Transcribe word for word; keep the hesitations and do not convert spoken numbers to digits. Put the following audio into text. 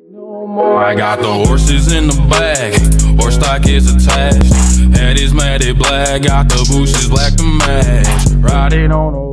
No more. I got the horses in the back, horse stock is attached. Head is matted black, got the bushes black to match. Riding on a